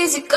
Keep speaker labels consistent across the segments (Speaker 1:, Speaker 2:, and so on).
Speaker 1: easy go.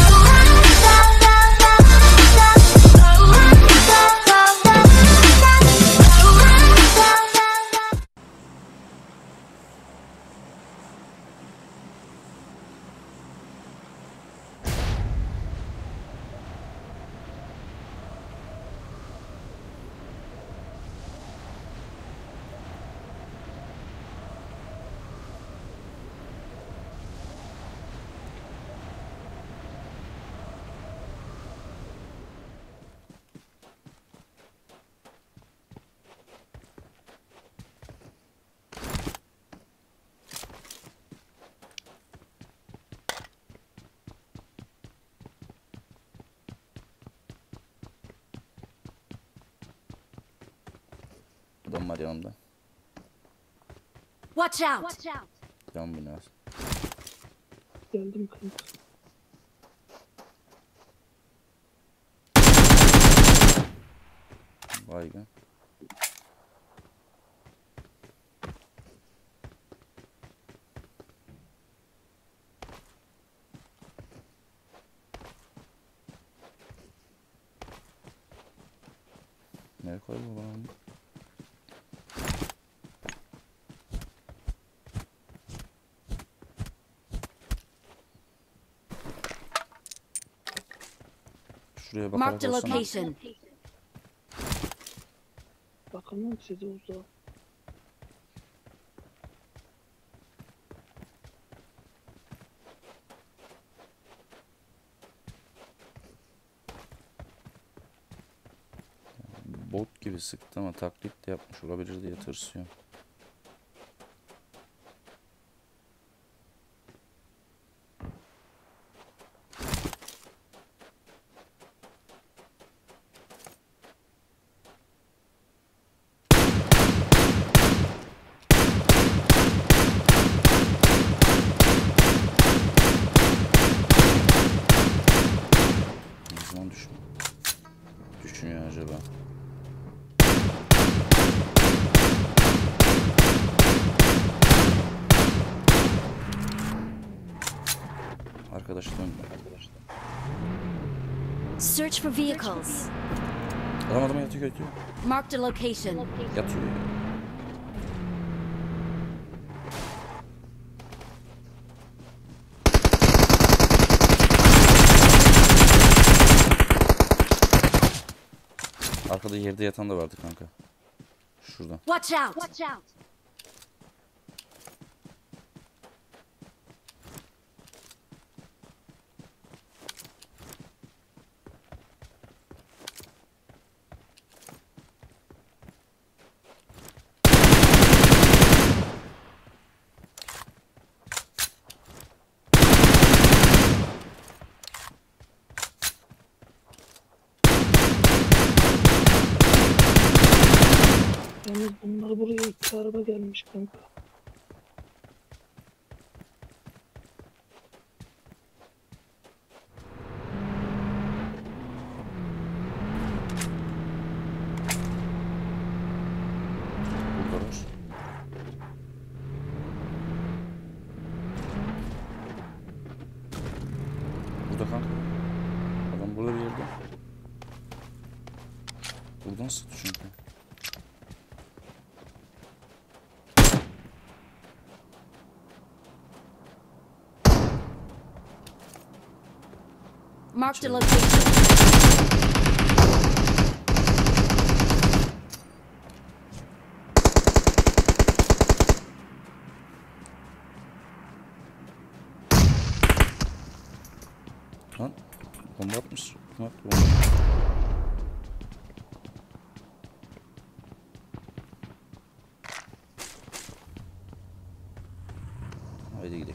Speaker 2: Adam var yanımda.
Speaker 3: Watch out.
Speaker 2: Yan binası.
Speaker 4: Geldim kanka.
Speaker 2: Baygın. Nereye koydu bu bana? Şuraya bakarak
Speaker 3: Marked a
Speaker 2: olsana.
Speaker 3: location.
Speaker 4: Bakamam size uzağa.
Speaker 2: Bot gibi sıktı ama taklit de yapmış olabilir diye tırsıyorum. Ne zaman düşünüyor acaba? Arkadaşlar.
Speaker 3: Search for vehicles.
Speaker 2: Adam yatıyor.
Speaker 3: Marked a location.
Speaker 2: Yatıyor. Arkada yerde yatan da vardı kanka. Şurada.
Speaker 3: Watch out.
Speaker 4: Yalnız bunlar buraya iki araba gelmiş kanka.
Speaker 2: Buradalar. Burada kanka. Adam burada bir yerde. Buradan sıktı çünkü.
Speaker 3: Marked a location.
Speaker 2: Lan bomba atmış. Ne yaptı bomba? Haydi gidelim.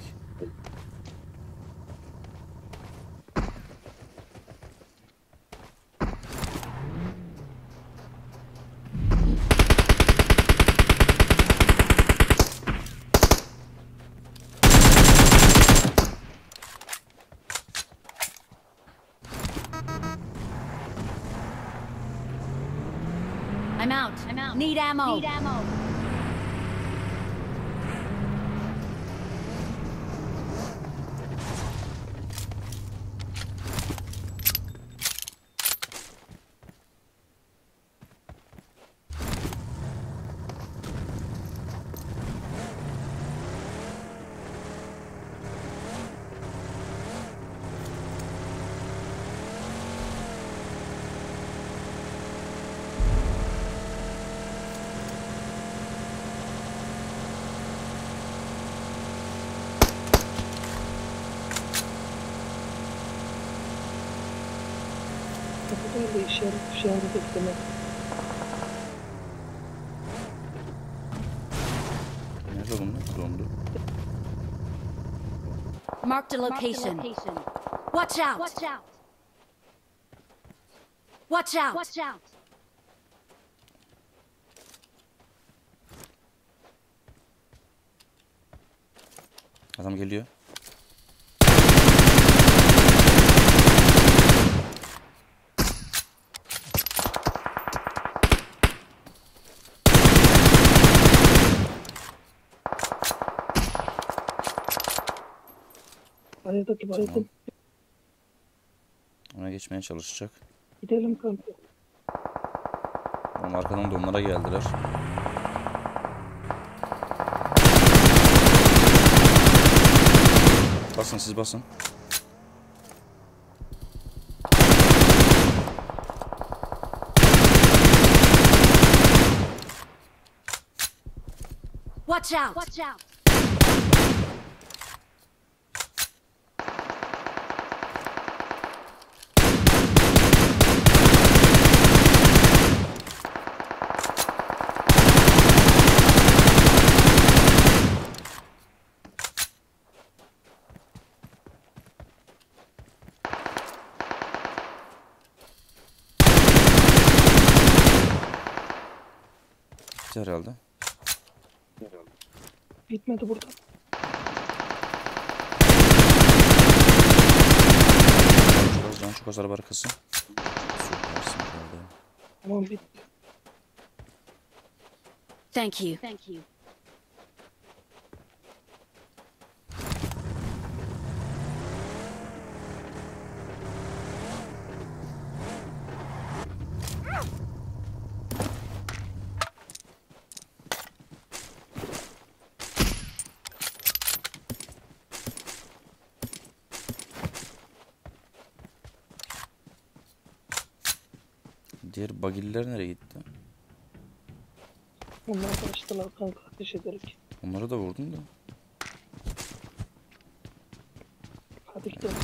Speaker 3: I'm out. Need ammo.
Speaker 4: Kapıda da işaret bekleme.
Speaker 2: Nerede bunlar? Dondu.
Speaker 3: Marked a location. Watch out! Watch out!
Speaker 2: Adam geliyor.
Speaker 4: Aradaki baygın.
Speaker 2: Ona geçmeye çalışacak.
Speaker 4: Gidelim kanka.
Speaker 2: Onun arkadan da onlara geldiler. Basın, siz basın.
Speaker 3: Watch out!
Speaker 2: Bitti herhalde.
Speaker 4: Bitmedi burada.
Speaker 2: Çok az araba arkası. Süpersin herhalde.
Speaker 4: Tamam bitti.
Speaker 3: Thank you.
Speaker 2: Diğer bagiller nereye gitti?
Speaker 4: Onlar başladılar kanka ateş ederek.
Speaker 2: Onları da vurdum da.
Speaker 4: Hadi gidelim.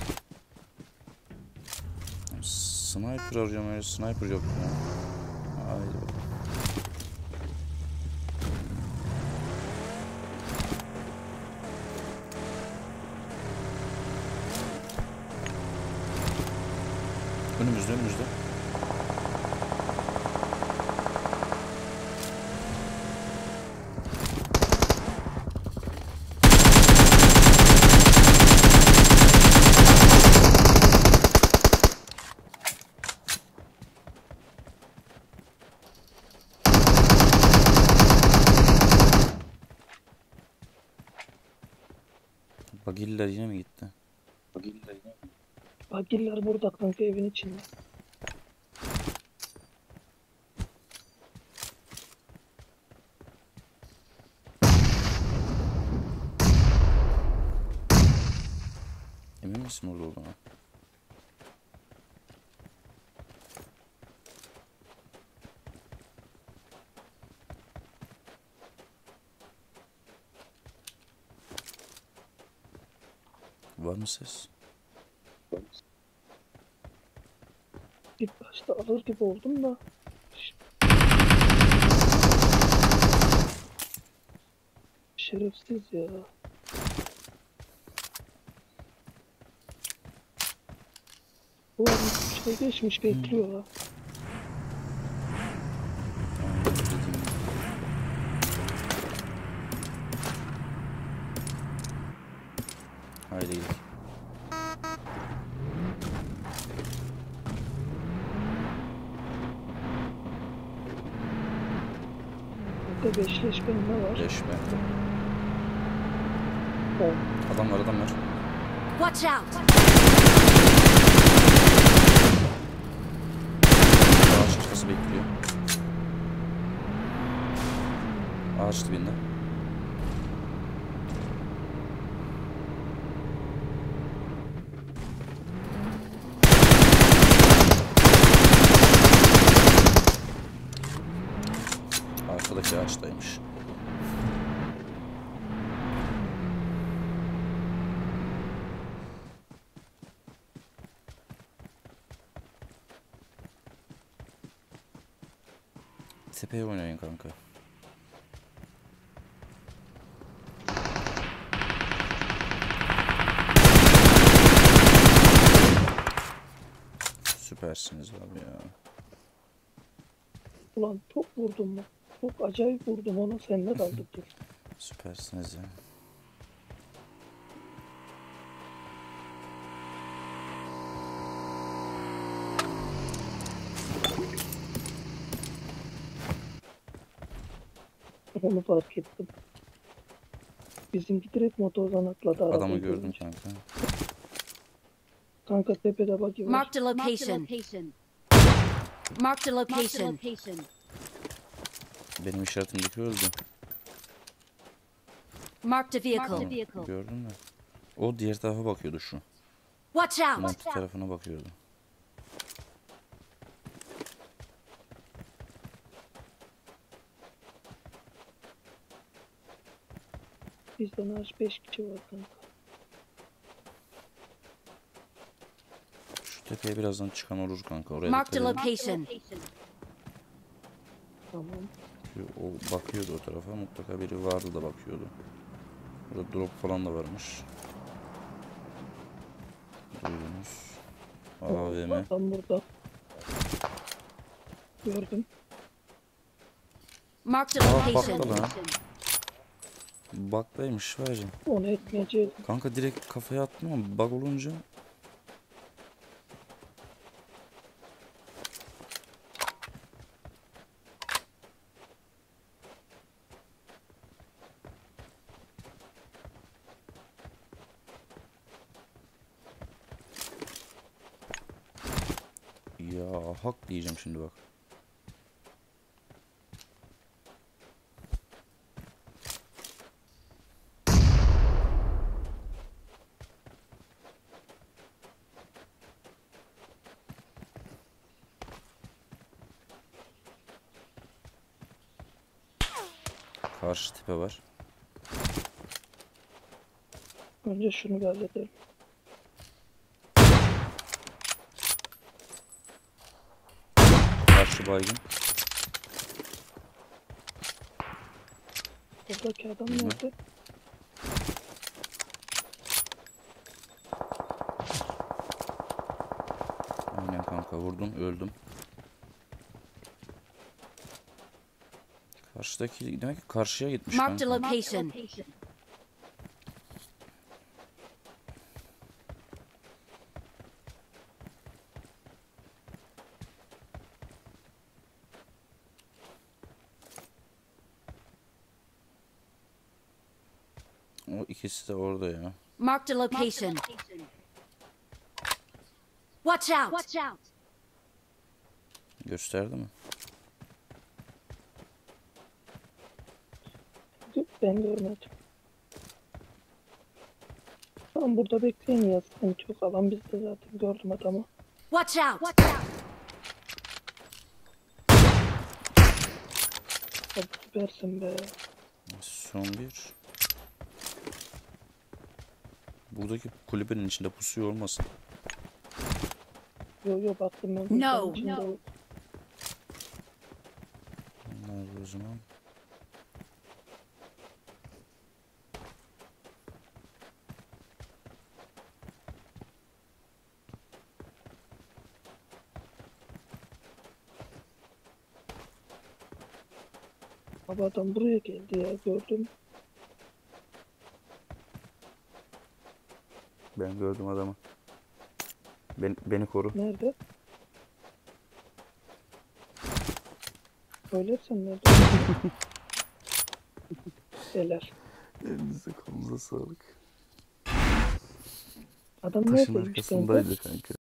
Speaker 2: Sniper arıyorum, öyle sniper yok ya. Haydi bakalım. Önümüzde. Bagiller yine mi gitti?
Speaker 4: Bagiller burada kanka evin içinde.
Speaker 2: Emin misin orada olduğuna? Var mı ses?
Speaker 4: İlk başta alır gibi oldum da. Şerefsiz ya. Bu şey geçmiş bekliyor ha.
Speaker 2: Haydi gidelim.
Speaker 4: Burada beşleşme var.
Speaker 2: Leşme.
Speaker 4: O.
Speaker 2: Adamlar.
Speaker 3: Watch out!
Speaker 2: Ağaç arkası bekliyor. Ağaç dibinde. Arkadaki ağaçtaymış. tepeye oynayın kanka. Süpersiniz abi ya.
Speaker 4: Ulan çok vurdum ben. Çok acayip vurdum onu, sen de kaldı dur.
Speaker 2: Süpersiniz ya.
Speaker 4: Onu fark ettim. Bizimki direkt motordan atladı.
Speaker 2: Adamı
Speaker 4: arabayı
Speaker 2: gördüm
Speaker 4: görünce.
Speaker 2: kanka.
Speaker 4: Kanka tepede bagi var.
Speaker 3: Marked a location. Marked a location.
Speaker 2: Benim işaretimdeki öldü.
Speaker 3: Marked a
Speaker 2: Tamam,
Speaker 3: vehicle.
Speaker 2: gördün mü? O diğer tarafa bakıyordu şu.
Speaker 3: Watch out!
Speaker 2: Monty tarafına bakıyordu.
Speaker 4: Bizden aç 5 kişi var kanka.
Speaker 2: Şu tepeye birazdan çıkan olur kanka. Oraya
Speaker 3: Marked a
Speaker 2: dikkat edin.
Speaker 3: location.
Speaker 4: Tamam.
Speaker 2: O bakıyordu o tarafa. Mutlaka biri vardı da bakıyordu. Burada drop falan da varmış. Duydunuz. AVM.
Speaker 4: Adam burada. Gördüm.
Speaker 3: Marked a
Speaker 2: Aa,
Speaker 3: location.
Speaker 2: baktı lan. Bug'daymış var ya.
Speaker 4: Onu etmeyeceğiz.
Speaker 2: Kanka direkt kafaya attım ama bug olunca ya hak diyeceğim şimdi bak. Karşı tipe var.
Speaker 4: Önce şunu bir halledelim.
Speaker 2: Karşı baygın.
Speaker 4: Buradaki adam
Speaker 2: Hı hı.
Speaker 4: nerede?
Speaker 2: Aynen kanka vurdum öldüm. Karşıdaki demek ki karşıya gitmiş
Speaker 3: Marked a
Speaker 2: kanka.
Speaker 3: location.
Speaker 2: O ikisi de orada ya.
Speaker 3: Marked a location. Watch out!
Speaker 2: Gösterdi mi?
Speaker 4: Ben görmedim. Tamam burada bekleyin ya, sıkıntı yok. Alan bizde zaten, gördüm adamı.
Speaker 3: Watch out!
Speaker 4: Hadi süpersin be.
Speaker 2: Son bir. Buradaki kulübenin içinde pusuyor olmasın.
Speaker 4: Yo baktım ben.
Speaker 3: No.
Speaker 4: Bunun içinde o-
Speaker 2: Nerede o zaman?
Speaker 4: Abi adam buraya geldi ya, gördüm.
Speaker 2: Ben gördüm adamı. Beni koru.
Speaker 4: Nerede? Söylersen nerede? Helal.
Speaker 2: Elinize kolunuza sağlık.
Speaker 4: Adam
Speaker 2: Taşın
Speaker 4: neredeymiş kanka?
Speaker 2: arkasındaydı kanka.